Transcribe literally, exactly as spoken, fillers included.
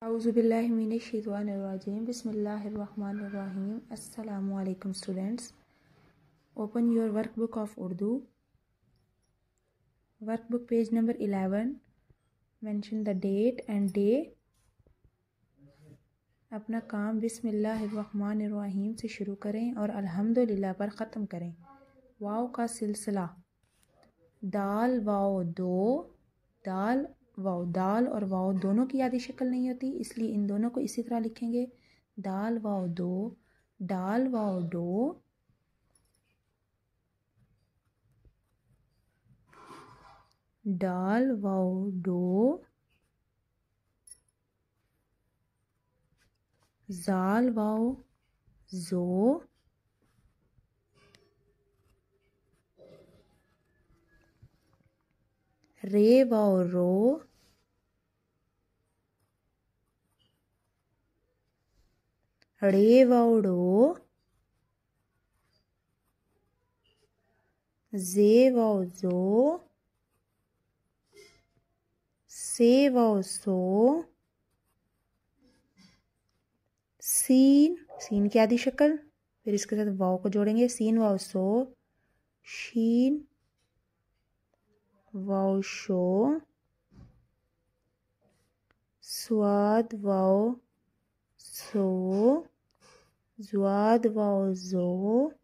औज़ुबिल्लाहि मिनश्शैतानिर्रजीम बिस्मिल्लाहिर्रहमानिर्रहीम। अस्सलामु अलैकुम students. Open your workbook of Urdu. Workbook page number eleven. Mention the date and day. अपना काम बिस्मिल्लाहिर्रहमानिर्रहीम से शुरू करें और अल्हम्दुलिल्लाह पर ख़त्म करें। वाव का सिलसिला दाल वाव दो, दाल वाव। दाल और वाव दोनों की आधी शक्ल नहीं होती, इसलिए इन दोनों को इसी तरह लिखेंगे। दाल वाव दो, डाल वाव डो, डाल वाव डो, जाल वाव जो, रे वाव रो, रे वाव डो, जे वाव जो, से वाव सो, सीन, सीन की आधी शक्ल, फिर इसके साथ वाव को जोड़ेंगे। सीन वाव सो, शीन वाव शो, स्वाद वाव सो, ज्वाद वाव जो,